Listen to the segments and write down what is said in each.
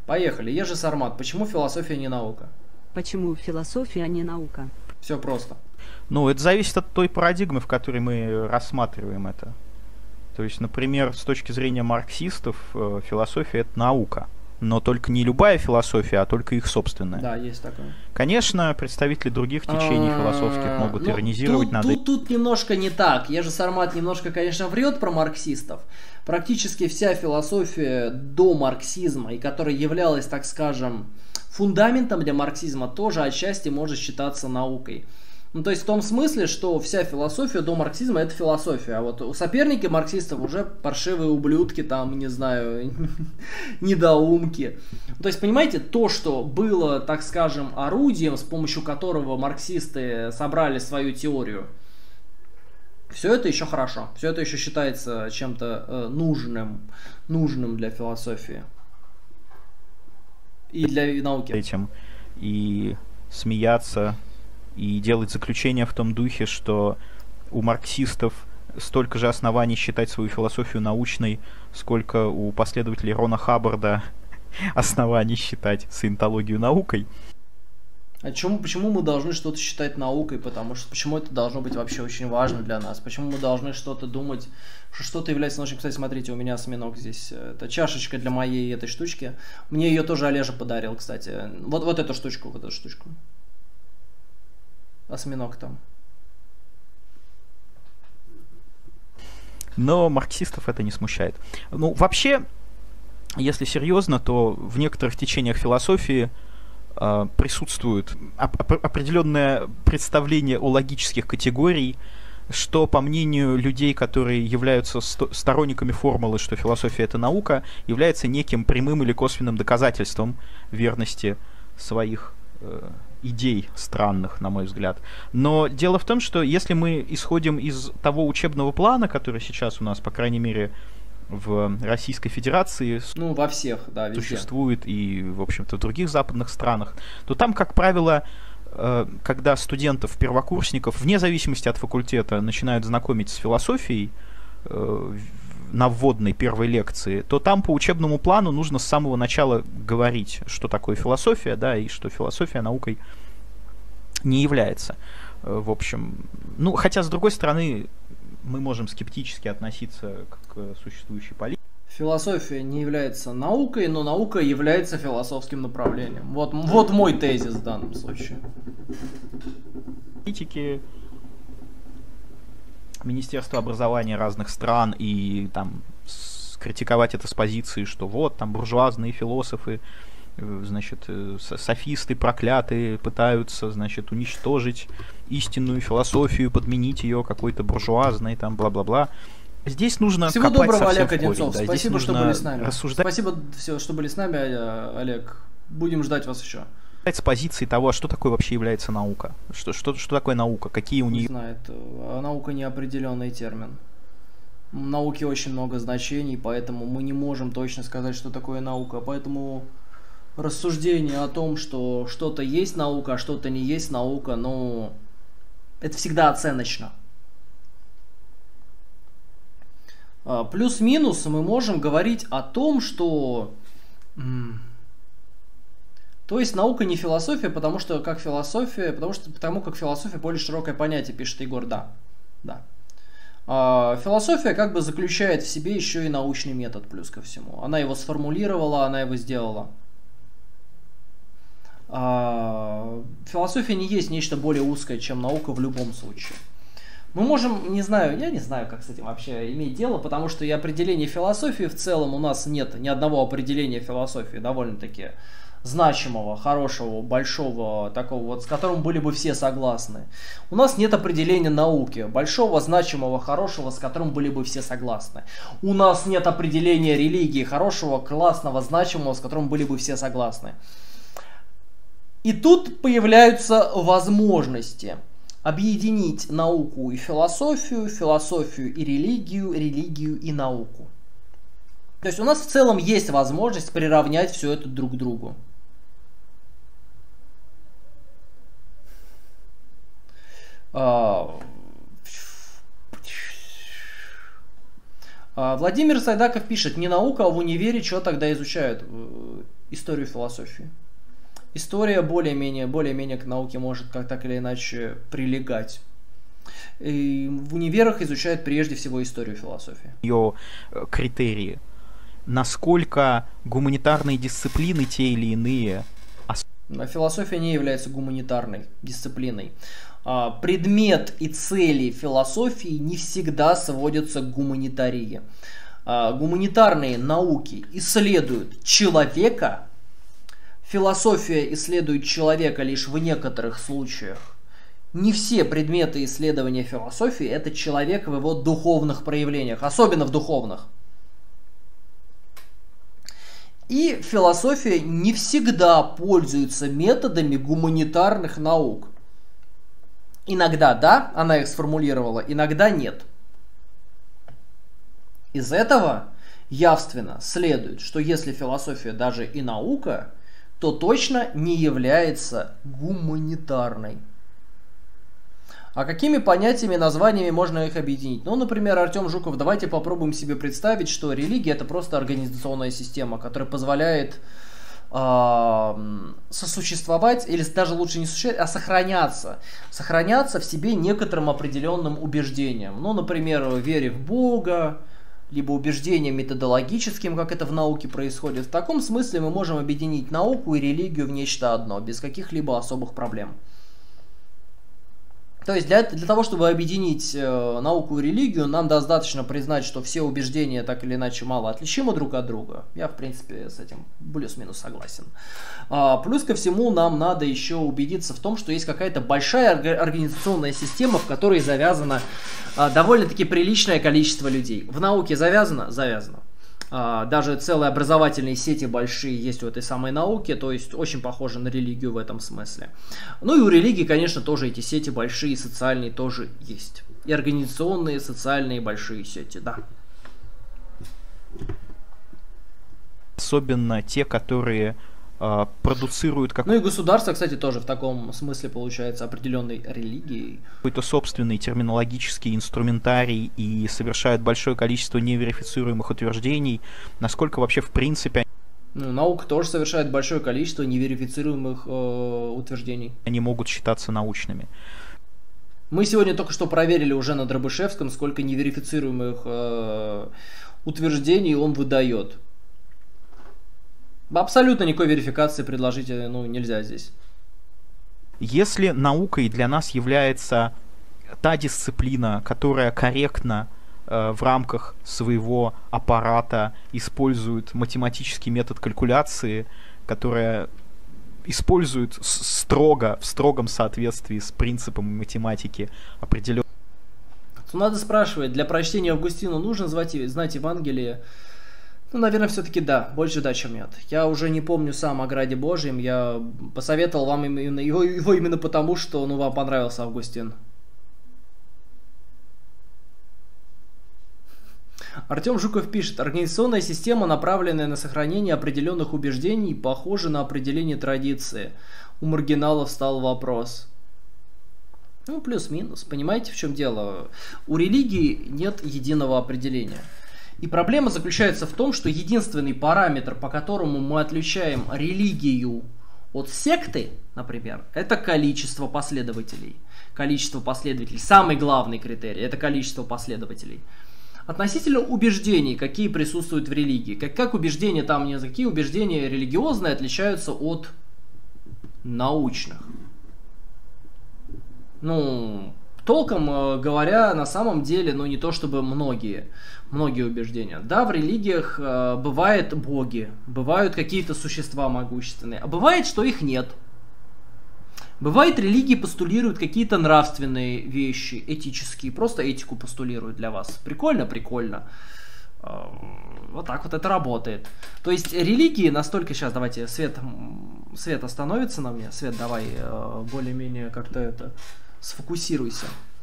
Поехали. Ежи Сармат. Почему философия не наука? Почему философия, а не наука? Все просто. Ну, это зависит от той парадигмы, в которой мы рассматриваем это. То есть, например, с точки зрения марксистов, философия — это наука. Но только не любая философия, а только их собственная. Да, есть такое. Конечно, представители других течений философских могут иронизировать над этим. Тут немножко не так. Ежи Сармат немножко, конечно, врет про марксистов. Практически вся философия до марксизма, и которая являлась, так скажем, фундаментом для марксизма, тоже отчасти может считаться наукой. Ну, то есть в том смысле, что вся философия до марксизма — это философия. А вот соперники марксистов уже паршивые ублюдки, там, не знаю, недоумки. То есть, понимаете, то, что было, так скажем, орудием, с помощью которого марксисты собрали свою теорию, все это еще хорошо. Все это еще считается чем-то нужным для философии. И для науки. Этим и смеяться, и делать заключение в том духе, что у марксистов столько же оснований считать свою философию научной, сколько у последователей Рона Хаббарда оснований считать саентологию наукой. А почему мы должны что-то считать наукой? Потому что почему это должно быть вообще очень важно для нас? Почему мы должны что-то думать, что что-то является научным? Кстати, смотрите, у меня осьминог здесь. Это чашечка для моей этой штучки. Мне ее тоже Олежа подарил, кстати. Вот эту штучку, вот эту штучку. Осьминог там. Но марксистов это не смущает. Ну, вообще, если серьезно, то в некоторых течениях философии присутствует определенное представление о логических категориях, что, по мнению людей, которые являются сторонниками формулы, что философия — это наука, является неким прямым или косвенным доказательством верности своих идей странных, на мой взгляд. Но дело в том, что если мы исходим из того учебного плана, который сейчас у нас, по крайней мере, в Российской Федерации во всех, да, везде существует и, в общем-то, в других западных странах, то там, как правило, когда студентов, первокурсников, вне зависимости от факультета, начинают знакомить с философией на вводной первой лекции, то там по учебному плану нужно с самого начала говорить, что такое философия, да, и что философия наукой не является. В общем, хотя, с другой стороны, мы можем скептически относиться к существующей политике. Философия не является наукой, но наука является философским направлением. Вот мой тезис в данном случае. Политики, Министерство образования разных стран, и там критиковать это с позиции, что вот там буржуазные философы, значит, софисты проклятые пытаются, значит, уничтожить истинную философию, подменить ее какой-то буржуазной, там, бла-бла-бла. Здесь нужно Всего копать доброго, совсем Олег в корень, Одинцов. да. Спасибо, что были с нами. Рассуждать... Спасибо, что были с нами, Олег. Будем ждать вас еще. С позиции того, что такое вообще является наука. Что такое наука? Какие у нее... Не знаю, наука неопределенный термин. В науке очень много значений, поэтому мы не можем точно сказать, что такое наука. Поэтому рассуждение о том, что что-то есть наука, а что-то не есть наука, это всегда оценочно. Плюс-минус мы можем говорить о том, что... То есть наука не философия, потому как философия более широкое понятие, пишет Егор, да. Философия как бы заключает в себе еще и научный метод, плюс ко всему. Она его сформулировала, она его сделала. Философия не есть нечто более узкое, чем наука в любом случае. Мы можем, я не знаю, как с этим вообще иметь дело, потому что и определение философии в целом у нас нет ни одного определения философии, довольно-таки значимого, хорошего, большого, такого вот, с которым были бы все согласны. У нас нет определения науки, большого, значимого, хорошего, с которым были бы все согласны. У нас нет определения религии, хорошего, классного, значимого, с которым были бы все согласны. И тут появляются возможности объединить науку и философию, философию и религию, религию и науку. То есть у нас в целом есть возможность приравнять все это друг к другу. Владимир Сайдаков пишет: не наука, а в универе что тогда изучают? историю философии. История более-менее к науке может как так или иначе прилегать. И в универах изучают прежде всего историю философии. Ее критерии. Насколько гуманитарные дисциплины, те или иные... Философия не является гуманитарной дисциплиной. Предмет и цели философии не всегда сводятся к гуманитарии. Гуманитарные науки исследуют человека, философия исследует человека лишь в некоторых случаях. Не все предметы исследования философии – это человек в его духовных проявлениях, особенно в духовных. И философия не всегда пользуется методами гуманитарных наук. Иногда да, она их сформулировала, иногда нет. Из этого явственно следует, что если философия даже и наука, то точно не является гуманитарной. А какими понятиями, названиями можно их объединить? Ну, например, Артем Жуков, давайте попробуем себе представить, что религия — это просто организационная система, которая позволяет сосуществовать, или даже лучше не существовать, а сохраняться. Сохраняться в себе некоторым определенным убеждением. Ну, например, вере в Бога, либо убеждением методологическим, как это в науке происходит. В таком смысле мы можем объединить науку и религию в нечто одно, без каких-либо особых проблем. То есть для того, чтобы объединить науку и религию, нам достаточно признать, что все убеждения так или иначе мало отличимы друг от друга. Я, в принципе, с этим плюс-минус согласен. Плюс ко всему, нам надо еще убедиться в том, что есть какая-то большая организационная система, в которой завязано довольно-таки приличное количество людей. В науке завязано? Завязано. Даже целые образовательные сети большие есть в этой самой науке, то есть очень похоже на религию в этом смысле. Ну и у религии, конечно, тоже эти сети большие, социальные тоже есть. И организационные, социальные большие сети, да. Особенно те, которые продуцируют Ну и государство, кстати, тоже в таком смысле получается определенной религией. Какой-то собственный терминологический инструментарий и совершают большое количество неверифицируемых утверждений. Насколько вообще в принципе... Ну, наука тоже совершает большое количество неверифицируемых утверждений. Они могут считаться научными. Мы сегодня только что проверили уже на Дробышевском, сколько неверифицируемых утверждений он выдает. Абсолютно никакой верификации предложить нельзя здесь. Если наукой для нас является та дисциплина, которая корректно в рамках своего аппарата использует математический метод калькуляции, которая использует в строгом соответствии с принципом математики определенные... Надо спрашивать, для прочтения Августину нужно знать Евангелие? Ну, наверное, все-таки да. Больше да, чем нет. Я уже не помню сам о Граде Божьем. Я посоветовал вам именно его именно потому, что вам понравился Августин. Артем Жуков пишет: организационная система, направленная на сохранение определенных убеждений, похожа на определение традиции. У маргиналов стал вопрос. Ну, плюс-минус. Понимаете, в чем дело? У религии нет единого определения. И проблема заключается в том, что единственный параметр, по которому мы отличаем религию от секты, например, это количество последователей. Количество последователей. Самый главный критерий – это количество последователей. Относительно убеждений, какие присутствуют в религии. Как убеждения там, какие убеждения религиозные отличаются от научных. Ну, толком говоря, на самом деле, не то чтобы многие убеждения. Да, в религиях бывают боги, бывают какие-то существа могущественные, а бывает, что их нет. Бывает, религии постулируют какие-то нравственные вещи, этические, просто этику постулируют для вас. Прикольно? Прикольно. Вот так вот это работает. То есть религии настолько... Сейчас давайте, Свет остановится на мне. Свет, давай более-менее как-то сфокусируйся.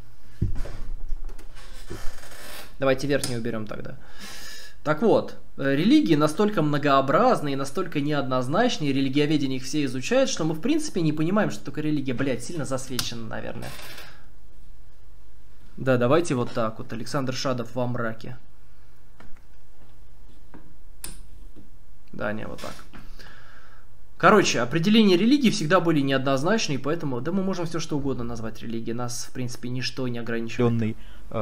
Давайте верхнюю уберем тогда. Так вот, религии настолько многообразны и настолько неоднозначны, и религиоведение их все изучает, что мы в принципе не понимаем, что такое религия. Сильно засвечено, наверное. Да, давайте вот так вот. Александр Шадов во мраке. Да, не, вот так. Короче, определения религии всегда были неоднозначны, и поэтому, да, мы можем все что угодно назвать религией. Нас, в принципе, ничто не ограничивает.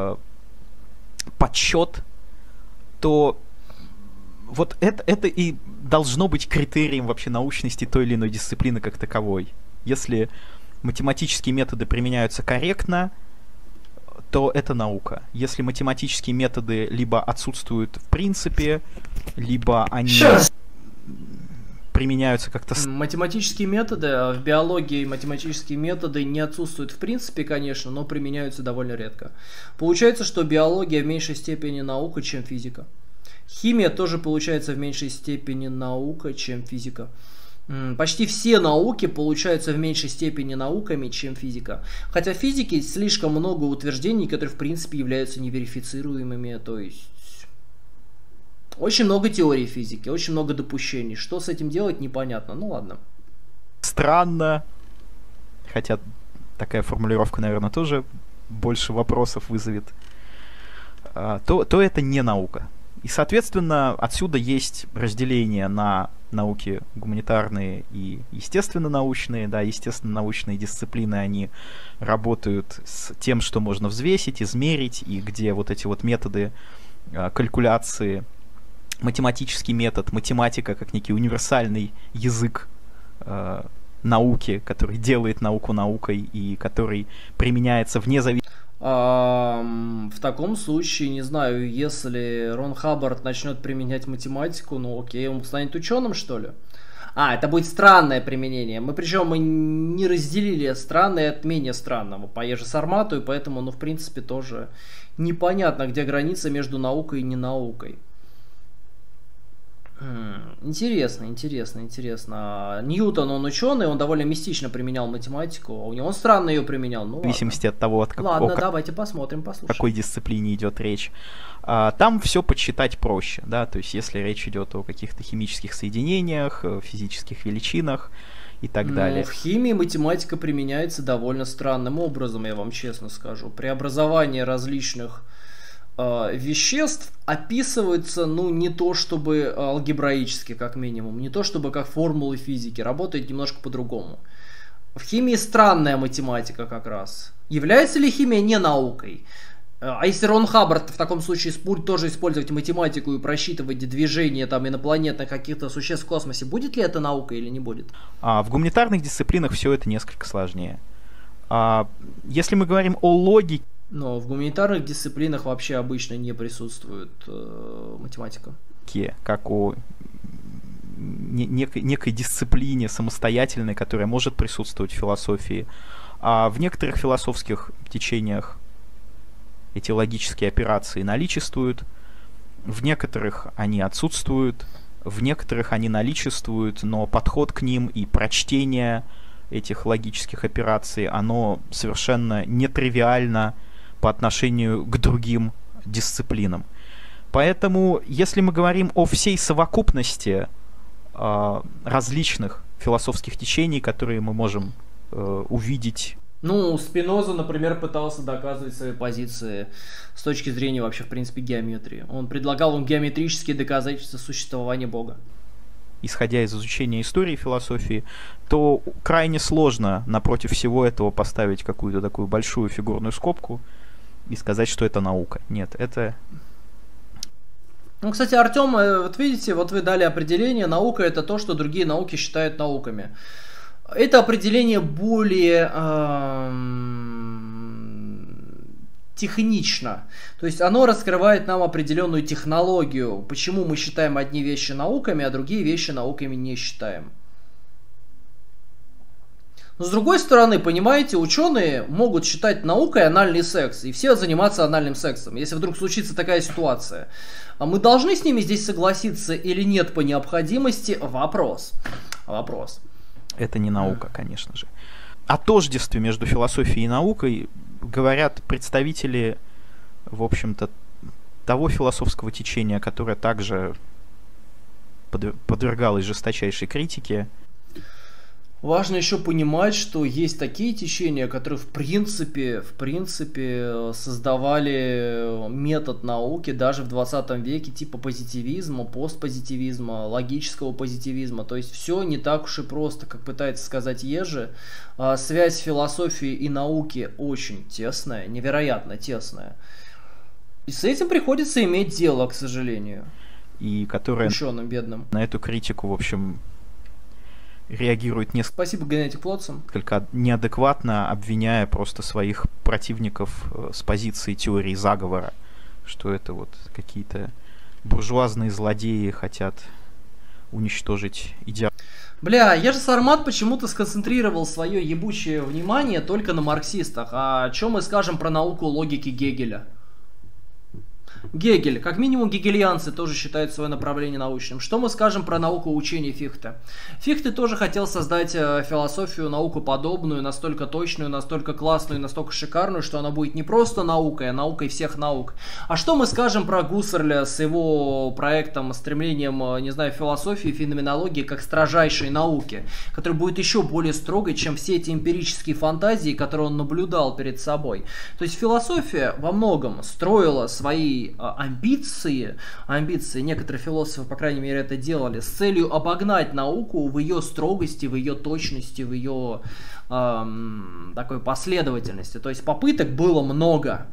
Подсчет, то вот это и должно быть критерием вообще научности той или иной дисциплины как таковой. Если математические методы применяются корректно, то это наука. Если математические методы либо отсутствуют в принципе, либо они применяются как-то... Математические методы, в биологии математические методы не отсутствуют в принципе, конечно, но применяются довольно редко. Получается, что биология в меньшей степени наука, чем физика. Химия тоже получается в меньшей степени наука, чем физика. Почти все науки получаются в меньшей степени науками, чем физика. Хотя в физике слишком много утверждений, которые в принципе являются неверифицируемыми, то есть... Очень много теорий физики, очень много допущений. Что с этим делать, непонятно. Ну ладно. Странно. Хотя такая формулировка, наверное, тоже больше вопросов вызовет. То это не наука. И, соответственно, отсюда есть разделение на науки гуманитарные и естественно-научные. Да, естественно-научные дисциплины, они работают с тем, что можно взвесить, измерить, и где вот эти вот методы калькуляции, математический метод, математика как некий универсальный язык науки, который делает науку наукой и который применяется вне зависимости. В таком случае, не знаю, если Рон Хаббард начнет применять математику, ну окей, он станет ученым, что ли? Это будет странное применение. Причем мы не разделили странное от менее странного по Ежи Сармату, и поэтому, в принципе, тоже непонятно, где граница между наукой и ненаукой. Интересно. Ньютон, он ученый, он довольно мистично применял математику, а у него он странно ее применял. В зависимости от того, давайте посмотрим, послушаем. О какой дисциплине идет речь. Там все подсчитать проще, да, то есть если речь идет о каких-то химических соединениях, физических величинах и так далее. В химии математика применяется довольно странным образом, я вам честно скажу. Преобразование различных веществ описывается, не то чтобы алгебраически, как минимум, не то чтобы как формулы физики, работает немножко по-другому. В химии странная математика как раз. Является ли химия не наукой? А если Рон Хаббард в таком случае будет тоже использовать математику и просчитывать движение инопланетных каких-то существ в космосе, будет ли это наука или не будет? В гуманитарных дисциплинах все это несколько сложнее. Если мы говорим о логике, но в гуманитарных дисциплинах вообще обычно не присутствует математика. Как о некой дисциплине самостоятельной, которая может присутствовать в философии. А в некоторых философских течениях эти логические операции наличествуют, в некоторых они отсутствуют, в некоторых они наличествуют, но подход к ним и прочтение этих логических операций, оно совершенно нетривиально по отношению к другим дисциплинам. Поэтому, если мы говорим о всей совокупности различных философских течений, которые мы можем увидеть... Спиноза, например, пытался доказывать свои позиции с точки зрения вообще, в принципе, геометрии. Он предлагал вам геометрические доказательства существования Бога. Исходя из изучения истории философии, то крайне сложно напротив всего этого поставить какую-то такую большую фигурную скобку и сказать, что это наука. Нет, это... Кстати, Артем, вот видите, вот вы дали определение, наука это то, что другие науки считают науками. Это определение более технично. То есть оно раскрывает нам определенную технологию, почему мы считаем одни вещи науками, а другие вещи науками не считаем. Но с другой стороны, понимаете, ученые могут считать наукой анальный секс, и все заниматься анальным сексом, если вдруг случится такая ситуация. А мы должны с ними здесь согласиться или нет по необходимости? Вопрос. Это не наука, конечно же. О тождестве между философией и наукой говорят представители, в общем-то, того философского течения, которое также подвергалось жесточайшей критике. Важно еще понимать, что есть такие течения, которые в принципе создавали метод науки даже в 20 веке, типа позитивизма, постпозитивизма, логического позитивизма. То есть все не так уж и просто, как пытается сказать Ежи. Связь философии и науки очень тесная, невероятно тесная. И с этим приходится иметь дело, к сожалению. И которая ученым бедным на эту критику, в общем, реагирует Спасибо, Генетик Плотсон. Несколько неадекватно, обвиняя просто своих противников с позиции теории заговора, что это вот какие-то буржуазные злодеи хотят уничтожить идеал. Бля, Ежи Сармат почему-то сконцентрировал свое ебучее внимание только на марксистах. А что мы скажем про науку логики Гегеля? Гегель, как минимум гегельянцы тоже считают свое направление научным. Что мы скажем про науку учения Фихте? Фихте тоже хотел создать философию, науку подобную, настолько точную, настолько классную, настолько шикарную, что она будет не просто наукой, а наукой всех наук. А что мы скажем про Гуссерля с его проектом, стремлением, не знаю, философии, феноменологии как строжайшей науки, которая будет еще более строгой, чем все эти эмпирические фантазии, которые он наблюдал перед собой. То есть философия во многом строила свои амбиции, некоторые философы, по крайней мере, это делали, с целью обогнать науку в ее строгости, в ее точности, в ее такой последовательности. То есть попыток было много.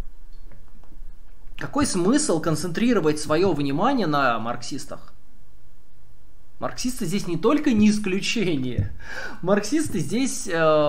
Какой смысл концентрировать свое внимание на марксистах? Марксисты здесь не только не исключение. Марксисты здесь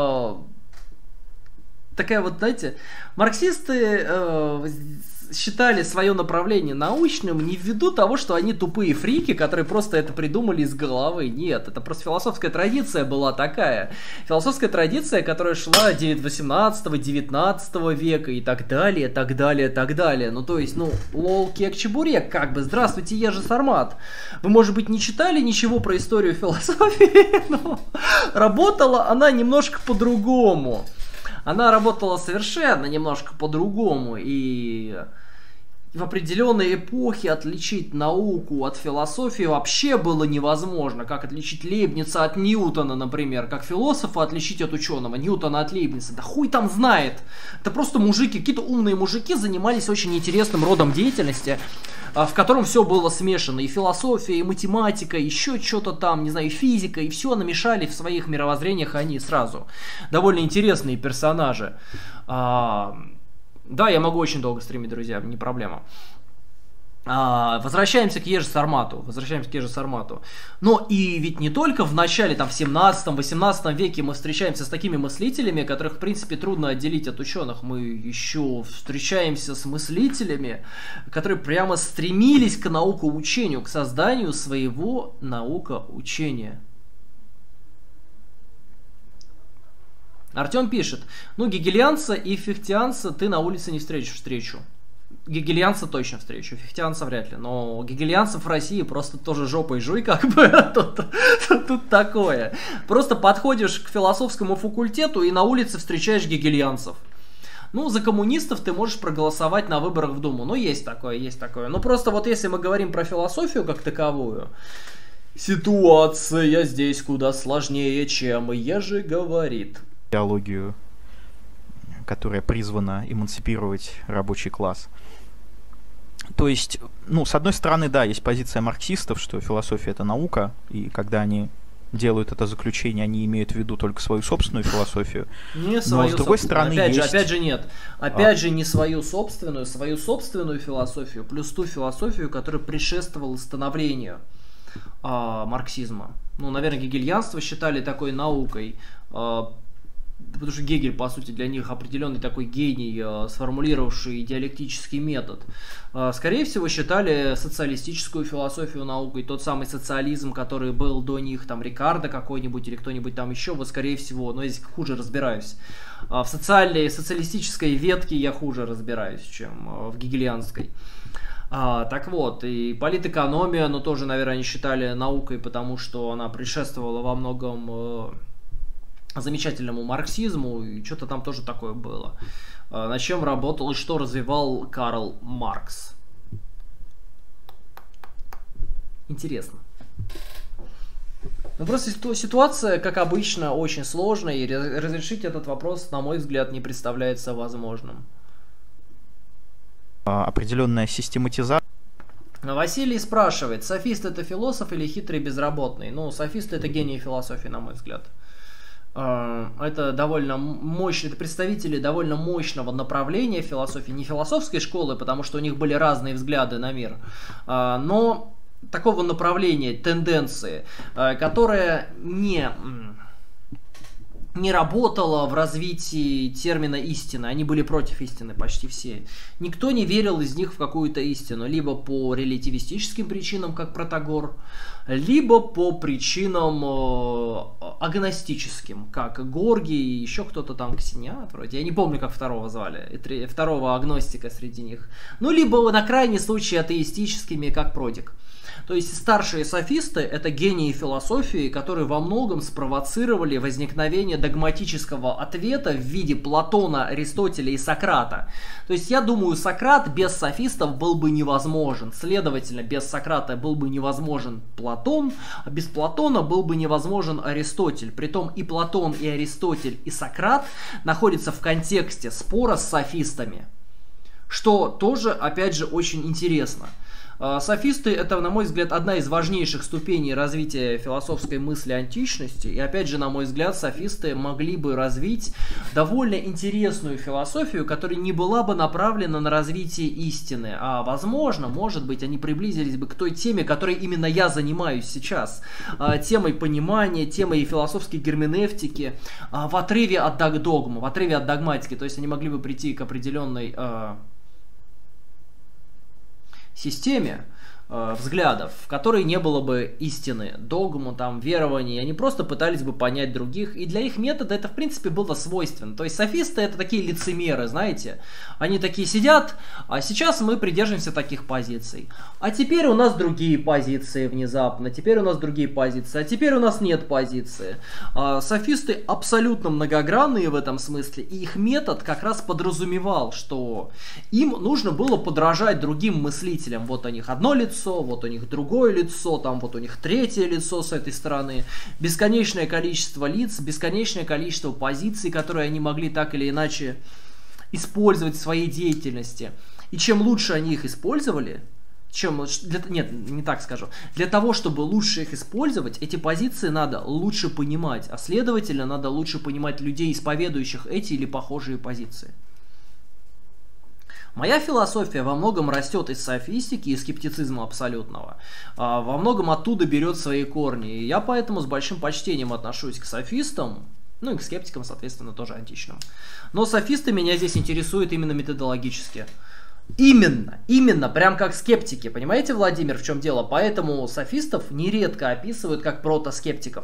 такая вот, знаете, марксисты считали свое направление научным не ввиду того, что они тупые фрики, которые просто это придумали из головы. Нет, это просто философская традиция была такая. Философская традиция, которая шла 18-19 века и так далее, так далее, так далее. Ну, то есть, лол, кек, чебурек, как бы. Здравствуйте, Ежи Сармат. Вы, может быть, не читали ничего про историю философии, но работала она немножко по-другому. Она работала совершенно немножко по-другому, и в определенной эпохе отличить науку от философии вообще было невозможно. Как отличить Лейбница от Ньютона, например, как философа отличить от ученого, Ньютона от Лейбница. Да хуй там знает. Это просто мужики, какие-то умные мужики занимались очень интересным родом деятельности, в котором все было смешано. И философия, и математика, еще что-то там, не знаю, и физика, и все намешали в своих мировоззрениях они сразу. Довольно интересные персонажи. Да, я могу очень долго стримить, друзья, не проблема. Возвращаемся к Ежи Сармату. Но и ведь не только в начале, там, в 17-18 веке мы встречаемся с такими мыслителями, которых, в принципе, трудно отделить от ученых. Мы еще встречаемся с мыслителями, которые прямо стремились к наукоучению, к созданию своего наукоучения. Артем пишет: гегельянца и фихтианца ты на улице не встретишь. Встречу. Гегельянца точно встречу, фихтианца вряд ли. Но гегельянцев в России просто тоже жопой жуй, как бы. Тут такое. Просто подходишь к философскому факультету и на улице встречаешь гегельянцев. За коммунистов ты можешь проголосовать на выборах в Думу. Есть такое, есть такое. Но просто вот если мы говорим про философию как таковую, ситуация здесь куда сложнее, чем Ежи говорит. Идеологию, которая призвана эмансипировать рабочий класс. То есть, с одной стороны, да, есть позиция марксистов, что философия — это наука, и когда они делают это заключение, они имеют в виду только свою собственную философию. Не свою, но с другой стороны, опять же нет. Опять же не свою собственную философию, плюс ту философию, которая предшествовала становлению марксизма. Наверное, гегельянство считали такой наукой, потому что Гегель, по сути, для них определенный такой гений, сформулировавший диалектический метод. Скорее всего, считали социалистическую философию наукой, тот самый социализм, который был до них, там, Рикардо какой-нибудь или кто-нибудь там еще, скорее всего, но я здесь хуже разбираюсь. В социалистической ветке я хуже разбираюсь, чем в гегельянской. Так вот, и политэкономия, тоже, наверное, они считали наукой, потому что она предшествовала во многом замечательному марксизму, и что-то там тоже такое было. На чем работал и что развивал Карл Маркс. Интересно. Ну просто ситуация, как обычно, очень сложная, и разрешить этот вопрос, на мой взгляд, не представляется возможным. Определенная систематизация. Василий спрашивает, софист это философ или хитрый безработный? Ну, софист это гений философии, на мой взгляд. Это довольно мощные, это представители довольно мощного направления философии, не философской школы, потому что у них были разные взгляды на мир, но такого направления, тенденции, которая не работала в развитии термина истины. Они были против истины почти все. Никто не верил из них в какую-то истину. Либо по релятивистическим причинам, как Протагор, либо по причинам агностическим, как Горгий и еще кто-то там, Ксениат вроде. Я не помню, как второго звали. Второго агностика среди них. Ну, либо на крайний случай атеистическими, как Продик. То есть старшие софисты — это гении философии, которые во многом спровоцировали возникновение догматического ответа в виде Платона, Аристотеля и Сократа. То есть я думаю, Сократ без софистов был бы невозможен. Следовательно, без Сократа был бы невозможен Платон, а без Платона был бы невозможен Аристотель. Притом и Платон, и Аристотель, и Сократ находятся в контексте спора с софистами. Что тоже, опять же, очень интересно. Софисты — это, на мой взгляд, одна из важнейших ступеней развития философской мысли античности. И, опять же, на мой взгляд, софисты могли бы развить довольно интересную философию, которая не была бы направлена на развитие истины. А, возможно, может быть, они приблизились бы к той теме, которой именно я занимаюсь сейчас. Темой понимания, темой философской герменевтики, в отрыве от догмы, в отрыве от догматики. То есть они могли бы прийти к определенной системе взглядов, в которой не было бы истины, догму, там, верований. Они просто пытались бы понять других, и для их метода это, в принципе, было свойственно. То есть софисты — это такие лицемеры, знаете. Они такие сидят, а сейчас мы придерживаемся таких позиций. А теперь у нас другие позиции внезапно, теперь у нас другие позиции, а теперь у нас нет позиции. Софисты абсолютно многогранные в этом смысле, и их метод как раз подразумевал, что им нужно было подражать другим мыслителям. Вот у них одно лицо, вот у них другое лицо, там вот у них третье лицо с этой стороны. Бесконечное количество лиц, бесконечное количество позиций, которые они могли так или иначе использовать в своей деятельности. И чем лучше они их использовали, нет, не так скажу. Для того, чтобы лучше их использовать, эти позиции надо лучше понимать, а следовательно, надо лучше понимать людей, исповедующих эти или похожие позиции. Моя философия во многом растет из софистики и скептицизма абсолютного. Во многом оттуда берет свои корни. И я поэтому с большим почтением отношусь к софистам, ну и к скептикам, соответственно, тоже античным. Но софисты меня здесь интересуют именно методологически. Именно, прям как скептики. Понимаете, Владимир, в чем дело? Поэтому софистов нередко описывают как протоскептиков.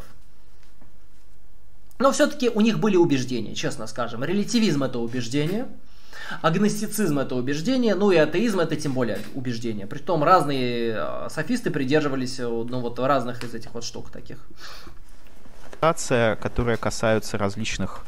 Но все-таки у них были убеждения, честно скажем. Релятивизм — это убеждение. Агностицизм — это убеждение, ну и атеизм — это тем более убеждение. Притом разные софисты придерживались разных из этих вот штук таких. Которые касаются различных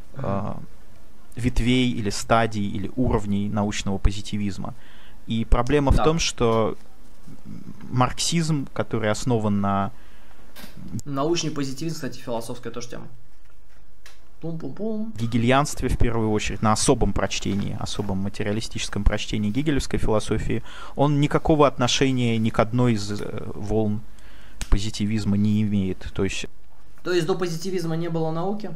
ветвей или стадий или уровней научного позитивизма. И проблема в том, что марксизм, который основан на... Научный позитивизм, кстати, философская тоже тема. Гегельянстве, в первую очередь, на особом прочтении, особом материалистическом прочтении гегелевской философии, он никакого отношения ни к одной из волн позитивизма не имеет. То есть до позитивизма не было науки?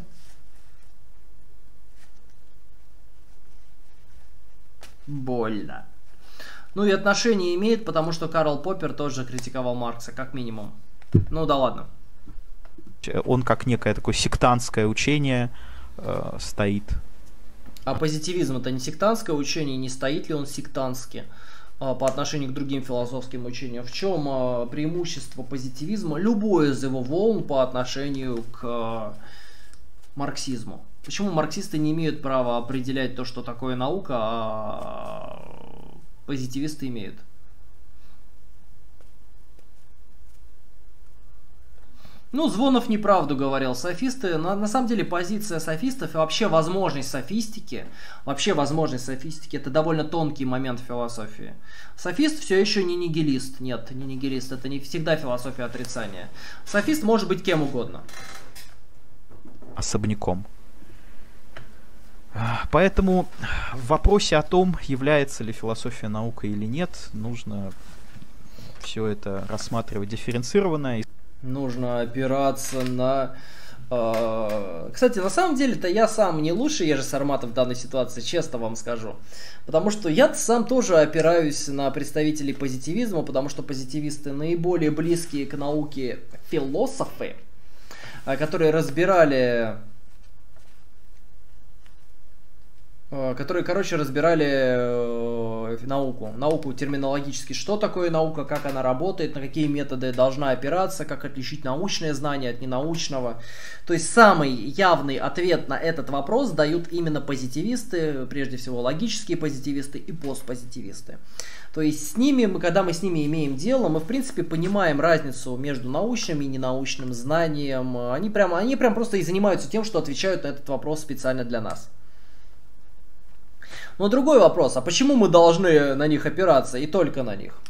Больно. Ну и отношение имеет, потому что Карл Поппер тоже критиковал Маркса, как минимум. Ну да ладно. Он как некое такое сектантское учение стоит. А позитивизм — это не сектантское учение, не стоит ли он сектантски по отношению к другим философским учениям? В чем преимущество позитивизма, любое из его волн, по отношению к марксизму? Почему марксисты не имеют права определять то, что такое наука, а позитивисты имеют? Ну, Звонов неправду говорил. Софисты, на самом деле, позиция софистов и вообще возможность софистики, это довольно тонкий момент в философии. Софист все еще не нигилист. Нет, не нигилист. Это не всегда философия отрицания. Софист может быть кем угодно. Особняком. Поэтому в вопросе о том, является ли философия наукой или нет, нужно все это рассматривать дифференцированно. Нужно опираться на... Кстати, на самом деле-то я сам не лучший Ежи Сарматов в данной ситуации, честно вам скажу. Потому что я сам тоже опираюсь на представителей позитивизма, потому что позитивисты наиболее близкие к науке философы, которые разбирали науку терминологически, что такое наука, как она работает, на какие методы должна опираться, как отличить научное знание от ненаучного. То есть самый явный ответ на этот вопрос дают именно позитивисты, прежде всего логические позитивисты и постпозитивисты. То есть когда мы с ними имеем дело, мы в принципе понимаем разницу между научным и ненаучным знанием. Они прям просто и занимаются тем, что отвечают на этот вопрос специально для нас. Но другой вопрос, а почему мы должны на них опираться и только на них?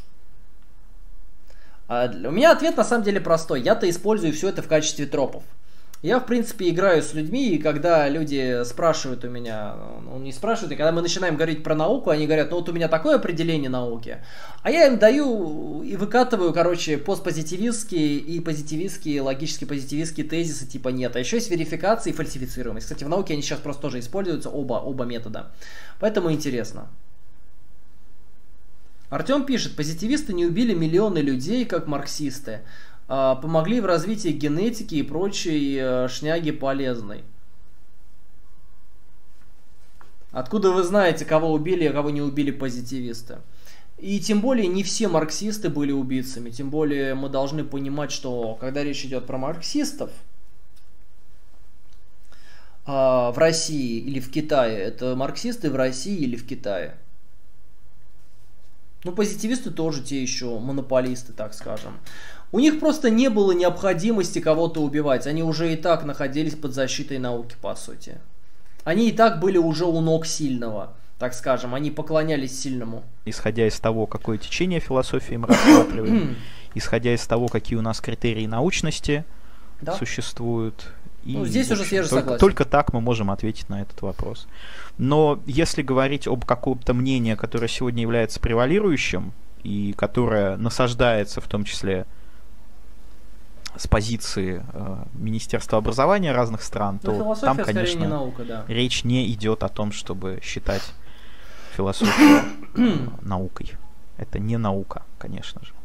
У меня ответ на самом деле простой. Я-то использую все это в качестве тропов. Я, в принципе, играю с людьми, и когда люди спрашивают у меня, не спрашивают, и когда мы начинаем говорить про науку, они говорят, ну вот у меня такое определение науки, а я им даю и выкатываю, постпозитивистские и позитивистские, логически позитивистские тезисы типа нет. А еще есть верификация и фальсифицируемость. Кстати, в науке они сейчас просто тоже используются, оба метода. Поэтому интересно. Артем пишет, позитивисты не убили миллионы людей, как марксисты. Помогли в развитии генетики и прочей шняги полезной. Откуда вы знаете, кого убили, а кого не убили позитивисты? И тем более не все марксисты были убийцами. Тем более мы должны понимать, что когда речь идет про марксистов в России или в Китае, это марксисты в России или в Китае. Ну, позитивисты тоже те еще монополисты, так скажем. У них просто не было необходимости кого-то убивать. Они уже и так находились под защитой науки, по сути. Они и так были уже у ног сильного, так скажем. Они поклонялись сильному. Исходя из того, какое течение философии мы рассматриваем, исходя из того, какие у нас критерии научности существуют. И, ну, здесь уже свежий согласен. Только так мы можем ответить на этот вопрос. Но если говорить об каком-то мнении, которое сегодня является превалирующим, и которое насаждается в том числе с позиции Министерства образования разных стран, то там, конечно, не наука, да. Речь не идет о том, чтобы считать философию наукой. Это не наука, конечно же.